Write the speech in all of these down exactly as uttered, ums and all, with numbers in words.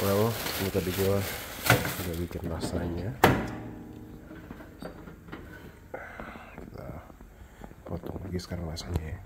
well, ini tadi gue udah bikin rasanya. Kita potong lagi sekarang rasanya ya.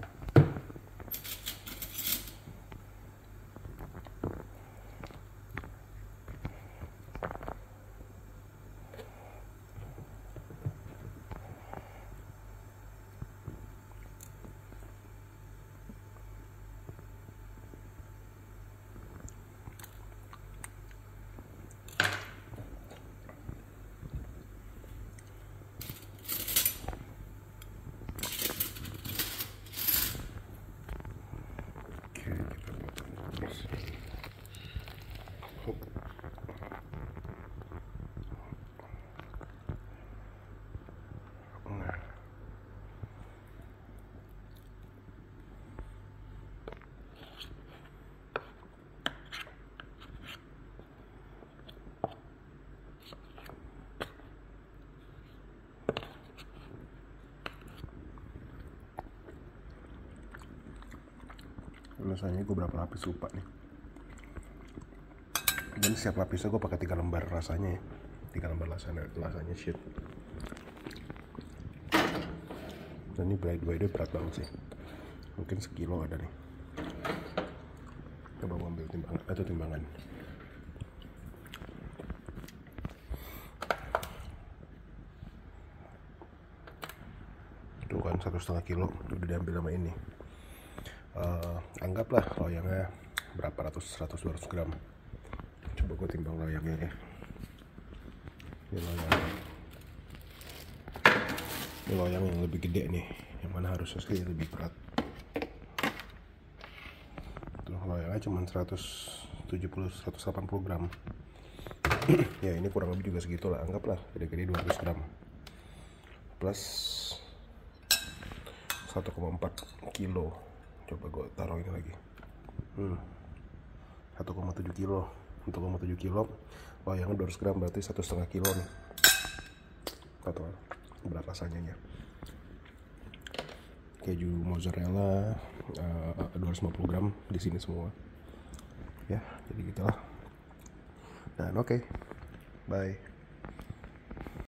Rasanya gue berapa lapis lupa nih, dan setiap lapisnya gue pakai tiga lembar rasanya ya, tiga lembar rasanya rasanya shit. Dan ini by the way berat banget sih, mungkin sekilo ada nih. Coba gue ambil timbangan atau timbangan. Tuh kan satu setengah kilo udah diambil sama ini. Uh, anggaplah loyangnya berapa ratus, seratus, dua ratus gram. Coba gue timbang loyangnya ya. Ini loyang, ini loyang yang lebih gede nih, yang mana harusnya sih lebih berat. Tuh loyangnya cuma seratus tujuh puluh, seratus delapan puluh gram. Ya ini kurang lebih juga segitu lah, anggaplah gede-gede dua ratus gram plus satu koma empat kilo. Coba gue taruh ini lagi. hmm. satu koma tujuh kilo, satu koma tujuh kilo loyangnya dua ratus gram, berarti satu setengah kilo nih. Atau berat rasanya ya. Keju mozzarella uh, dua ratus lima puluh gram di sini semua ya, jadi gitulah. Dan oke, okay. Bye.